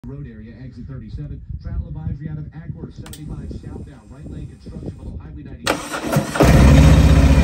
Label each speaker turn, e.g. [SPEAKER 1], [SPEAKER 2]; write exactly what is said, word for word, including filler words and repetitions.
[SPEAKER 1] Road area, exit thirty-seven. Travel advisory out of Ackworth, seventy-five southbound. Right lane construction below Highway ninety-eight.